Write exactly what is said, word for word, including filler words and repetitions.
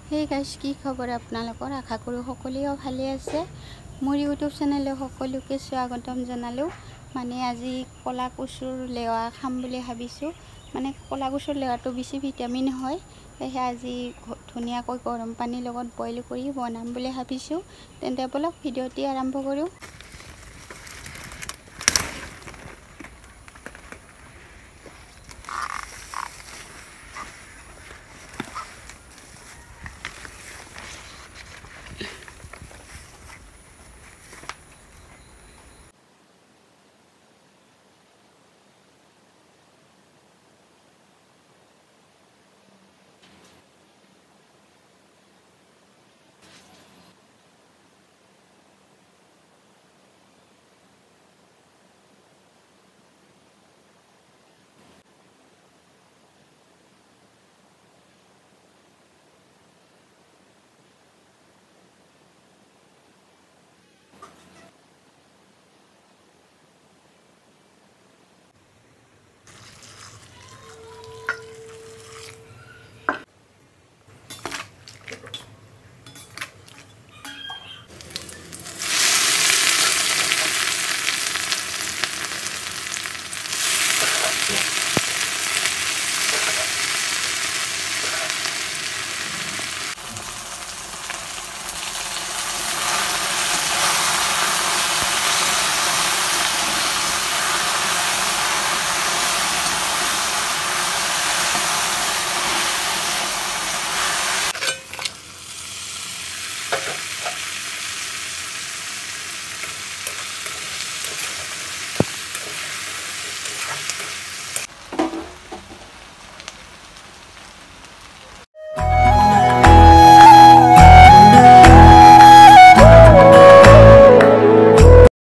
Hey guys, কি খবৰ আপোনালোকৰ? আশা কৰোঁ সকলোৱে ভালে আছে। মোৰ ইউটিউব চেনেলে সকলোকে স্বাগতম জনালোঁ। মানে আজি কলা কচুৰ লেৱা খাম বুলি ভাবিছোঁ। মানে কলা কচুৰ লেৱাটো বেছি ভিটামিন হয়, সেয়েহে আজি ধুনীয়াকৈ গৰম পানীৰ লগত বইল কৰি বনাম বুলি ভাবিছোঁ। তেন্তে বলক ভিডিঅ'টি আৰম্ভ কৰোঁ।